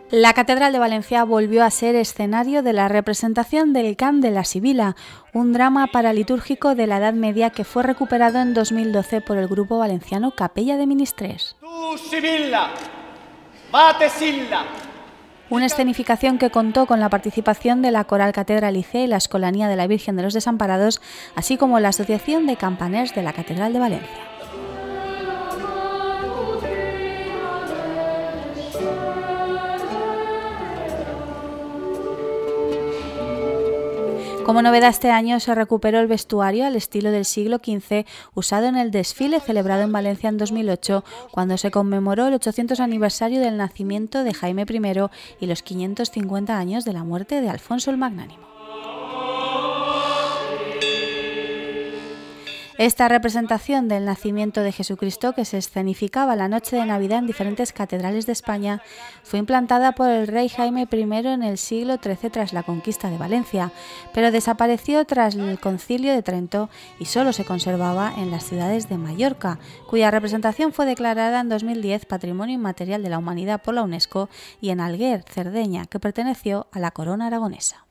La Catedral de Valencia volvió a ser escenario de la representación del Cant de la Sibila, un drama paralitúrgico de la Edad Media que fue recuperado en 2012 por el grupo valenciano Capella de Ministrers. Tu Sibila, bate Silla. Una escenificación que contó con la participación de la Coral Catedralicia y la Escolanía de la Virgen de los Desamparados, así como la Asociación de Campaners de la Catedral de Valencia. Como novedad este año se recuperó el vestuario al estilo del siglo XV usado en el desfile celebrado en Valencia en 2008, cuando se conmemoró el 800 aniversario del nacimiento de Jaime I y los 550 años de la muerte de Alfonso el Magnánimo. Esta representación del nacimiento de Jesucristo, que se escenificaba la noche de Navidad en diferentes catedrales de España, fue implantada por el rey Jaime I en el siglo XIII tras la conquista de Valencia, pero desapareció tras el Concilio de Trento y solo se conservaba en las ciudades de Mallorca, cuya representación fue declarada en 2010 Patrimonio Inmaterial de la Humanidad por la UNESCO, y en Alguer, Cerdeña, que perteneció a la corona aragonesa.